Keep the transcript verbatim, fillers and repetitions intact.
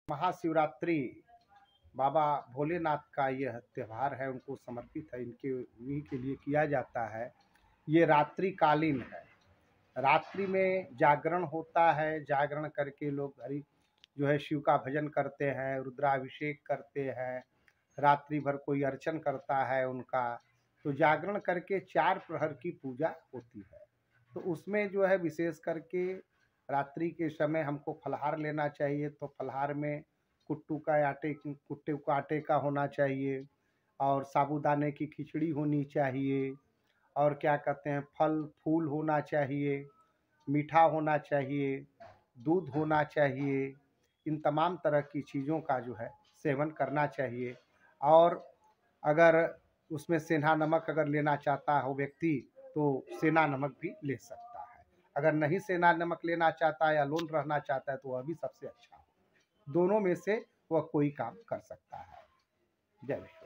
महाशिवरात्रि बाबा भोलेनाथ का यह त्यौहार है, उनको समर्पित है, इनके उन्हीं के लिए किया जाता है। ये रात्रिकालीन है, रात्रि में जागरण होता है। जागरण करके लोग हरि जो है शिव का भजन करते हैं, रुद्राभिषेक करते हैं, रात्रि भर कोई अर्चन करता है उनका। तो जागरण करके चार प्रहर की पूजा होती है। तो उसमें जो है विशेष करके रात्रि के समय हमको फलाहार लेना चाहिए। तो फलाहार में कुट्टू का आटे कुट्टू का आटे का होना चाहिए, और साबूदाने की खिचड़ी होनी चाहिए, और क्या कहते हैं फल फूल होना चाहिए, मीठा होना चाहिए, दूध होना चाहिए। इन तमाम तरह की चीज़ों का जो है सेवन करना चाहिए। और अगर उसमें सेंधा नमक अगर लेना चाहता हो व्यक्ति तो सेंधा नमक भी ले सकता है। अगर नहीं सेंधा नमक लेना चाहता है या लोन रहना चाहता है तो वह भी सबसे अच्छा हो। दोनों में से वह कोई काम कर सकता है। जय हिंद।